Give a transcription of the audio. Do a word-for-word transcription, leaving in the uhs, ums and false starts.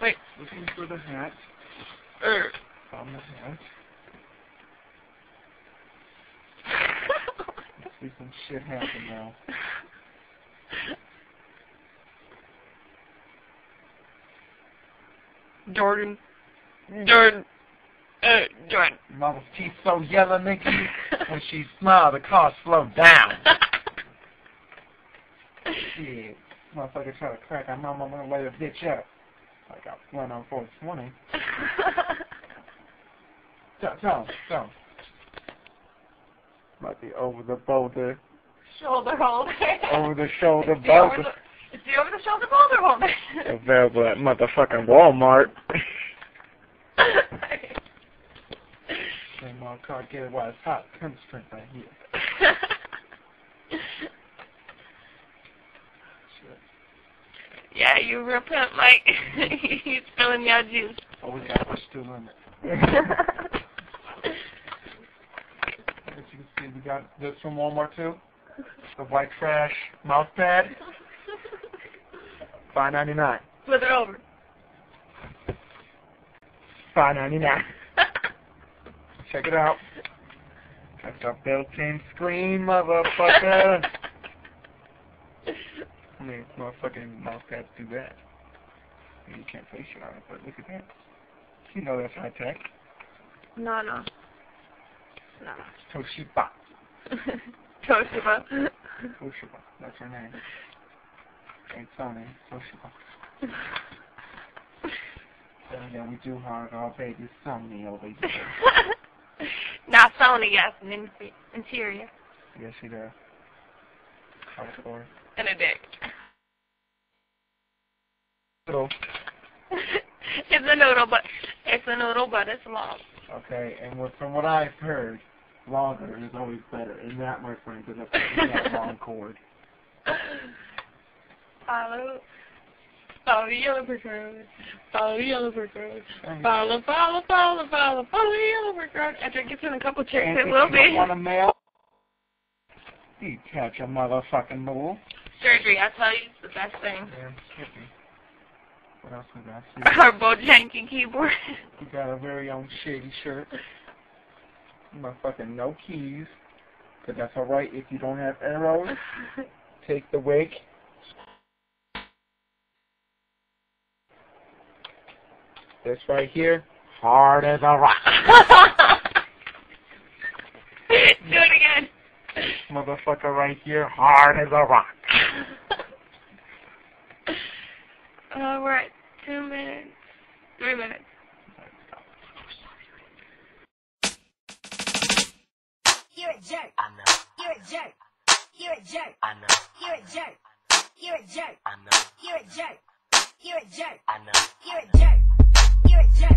Wait. Looking for the hat. Er. Found the hat. Let's see some shit happen now. Jordan. Jordan. Uh, Jordan. Mama's teeth so yellow, nigga. When she smiled, the car slowed down. Shit. Motherfucker try to crack our mama, I'm gonna lay the bitch up. Like I went on four twenty. Tell, tell, tell. Might be over the boulder. Shoulder holder. Over the shoulder Is the over boulder. the, is the over the shoulder boulder holder? Available at motherfucking Walmart. Same old car, get it while it's hot. Come straight right here. Yeah, you real pimp, Mike. He's spilling your juice. Oh, we got push to the limit. As you can see, we got this from Walmart too. The white trash mouse pad. five ninety-nine. Flip it over. five ninety-nine. Check it out. That's our built-in screen, motherfucker. I mean, motherfucking mouse pads do that. You can't place it on it, but look at that. You know that's high tech. No, no. No. Toshiba. Toshiba. Toshiba. That's her name. Ain't Sony. Toshiba. And then we do hard our baby Sony over here. Now Sony got an in interior. Yes, she does. Of course. And a dick. So, It's a noodle, but it's a noodle, but it's long. okay, and what, from what I've heard, longer is always better. And that, my friend, is a long cord. Follow, follow the yellow brick road. Follow the yellow brick road. Follow, follow, follow, follow, follow the yellow brick road. After it gets in a couple chicks, And it if will you be. don't want a mail, detach a motherfucking move. Surgery, I tell you, it's the best thing. Damn skippy. What else we got? See, Our Bojanky keyboard. we got a very own shady shirt. Motherfucking no keys. But that's alright if you don't have arrows. Take the wig. This right here, hard as a rock. Do it again. Motherfucker right here, hard as a rock. Uh, we're at two minutes, three minutes. You're a jerk. I know. You're a jerk. You're a jerk. I know. You're a jerk. You're a jerk. I know. You're a jerk. You're a jerk. I know. You're a jerk. You're a jerk.